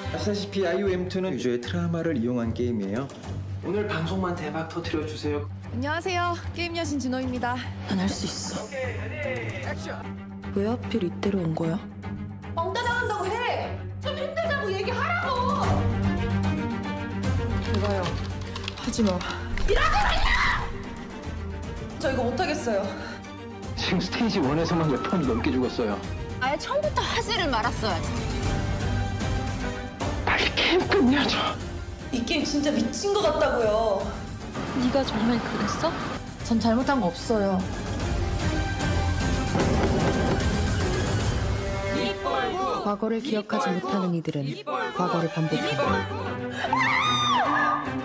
아시다시피 IOM2는 유저의 트라우마를 이용한 게임이에요. 오늘 방송만 대박 터뜨려 주세요. 안녕하세요. 게임 여신 준호입니다. 난 할 수 있어. 왜 하필 이때로 온 거야? 왕따 당한다고 해. 좀 힘들다고 얘기하라고. 제가요. 하지 마. 저 이거 못하겠어요. 지금 스테이지 1에서만 몇 번 넘게 죽었어요. 아예 처음부터 하지를 말았어야지. 빨리 게임 끝내줘. 이 게임 진짜 미친 것 같다고요. 네가 정말 그랬어? 전 잘못한 거 없어요. 과거를 기억하지 못하는 이들은 과거를 반복한다.